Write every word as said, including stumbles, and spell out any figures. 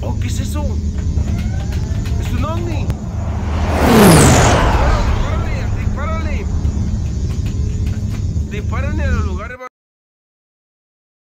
Oh, ¿qué es eso? Es un ovni. Dispárale, dispárale. Dispárale a los lugares más